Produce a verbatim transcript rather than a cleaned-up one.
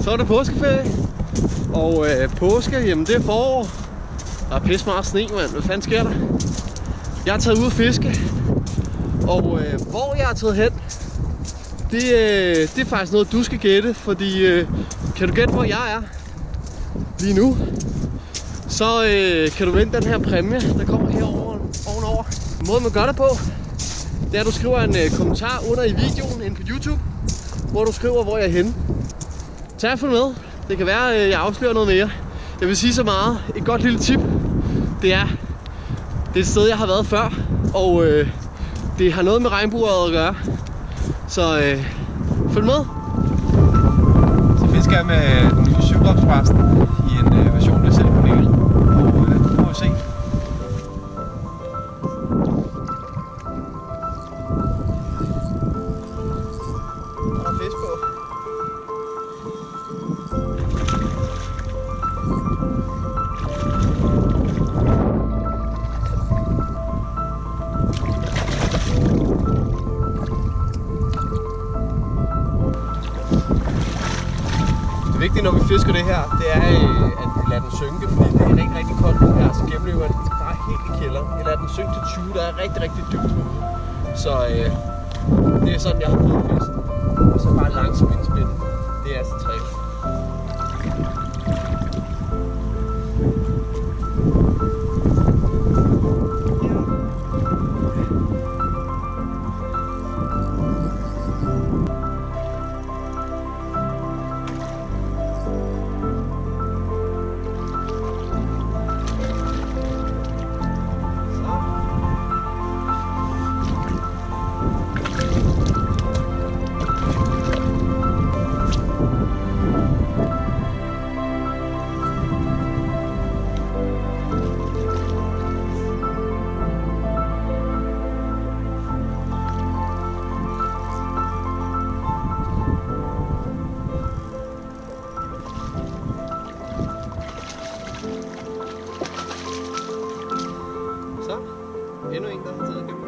Så er det påskeferie. Og øh, påske, jamen det er forår. Der er pisse meget sne, mand. Hvad fanden sker der? Jeg er taget ud at fiske. Og øh, hvor jeg er taget hen, det, øh, det er faktisk noget, du skal gætte. Fordi, øh, kan du gætte, hvor jeg er lige nu? Så øh, kan du vinde den her præmie, der kommer herover ovenover. Måden man gør det på, det er, at du skriver en øh, kommentar under i videoen inde på YouTube, hvor du skriver, hvor jeg er henne. Tag for med. Det kan være, at jeg afslører noget mere. Jeg vil sige så meget. Et godt lille tip, det er, det er et sted, jeg har været før, og øh, det har noget med regnbueøret at gøre. Så øh, følg med. Så fisker jeg med den nye syvdropsbræsten i en øh, version, jeg selv på Mikkel. Og øh, nu må vi se. Der er fisk på. Det vigtige, når vi fisker det her, det er, at vi lader den synke, fordi det er rigtig, rigtig koldt nu her, så gennemløber den bare helt i kælderen. Vi lader den synke til tyve, der er rigtig, rigtig dybt herude. Så øh, det er sådan, jeg har prøvet fisken. Og så bare langsomt indspænde. Det er altså træk. Endnu en, der har taget igennem.